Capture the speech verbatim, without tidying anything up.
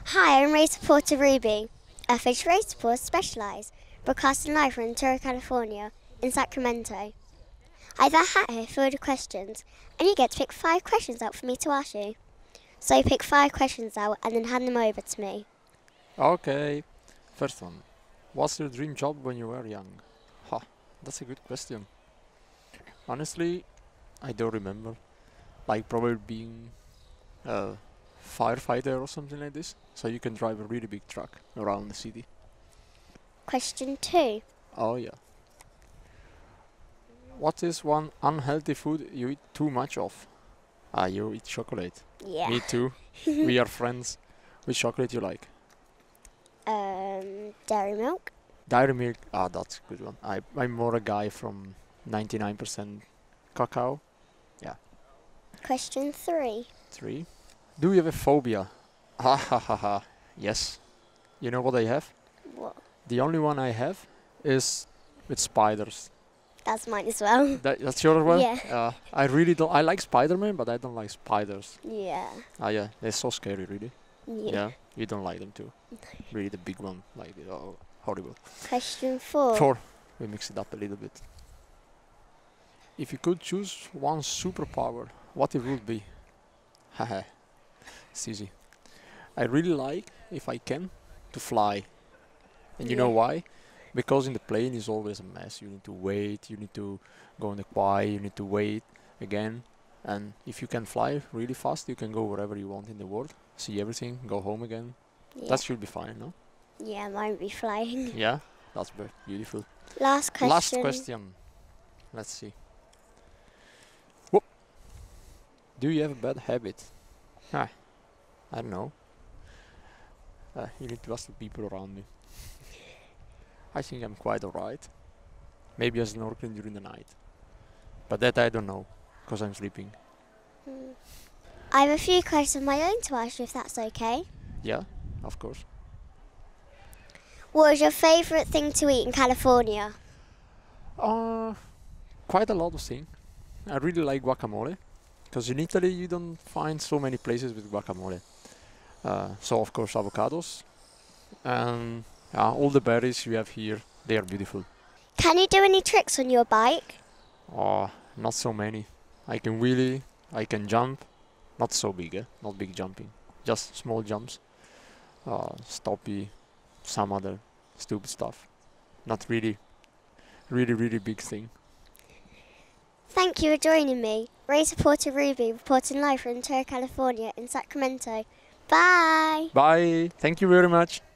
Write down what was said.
Hi, I'm race reporter Ruby. A fish race reporter specialised, broadcasting live from Ventura, California, in Sacramento. I have a hat here filled with questions, and you get to pick five questions out for me to ask you. So you pick five questions out and then hand them over to me. Okay. First one. What's your dream job when you were young? Ha, that's a good question. Honestly, I don't remember. Like probably being a firefighter or something like this. So you can drive a really big truck around the city. Question two. Oh yeah. What is one unhealthy food you eat too much of? Ah, you eat chocolate. Yeah. Me too. We are friends. Which chocolate you like? Um, dairy milk. Dairy milk. Ah, that's a good one. I, I'm more a guy from ninety-nine percent cacao. Yeah. Question three. Three. Do you have a phobia? Ha ha ha ha. Yes. You know what I have? What? The only one I have is with spiders. That's mine as well. That, that's your one? Yeah. Uh, I really don't. I like Spider-Man, but I don't like spiders. Yeah. Ah, yeah. They're so scary, really. Yeah. Yeah. You don't like them too. Really, the big one. Like, oh, horrible. Question four. Four. We mix it up a little bit. If you could choose one superpower, what it would be? Haha. It's easy. I really like, if I can, to fly. And you know Yeah. why? Because in the plane is always a mess. You need to wait, you need to go in the quiet, you need to wait again. And if you can fly really fast, you can go wherever you want in the world, see everything, go home again. Yeah. That should be fine, no? Yeah, mine would be flying. Yeah, that's be- beautiful. Last question. Last question. Let's see. Whoop. Do you have a bad habit? Ah, I don't know. Uh, you need to ask the people around me. I think I'm quite alright. Maybe I'm snorkeling during the night. But that I don't know, because I'm sleeping. Hmm. I have a few questions of my own to ask you, if that's okay. Yeah, of course. What is your favourite thing to eat in California? Uh, quite a lot of things. I really like guacamole, because in Italy you don't find so many places with guacamole. Uh, so of course avocados, and yeah, all the berries you have here, they are beautiful. Can you do any tricks on your bike? Oh, not so many. I can wheelie, I can jump, not so big, eh? Not big jumping, just small jumps. Uh, stoppy, some other stupid stuff. Not really, really, really big thing. Thank you for joining me. Race reporter Ruby reporting live from Ventura, California in Sacramento. Bye! Bye, thank you very much.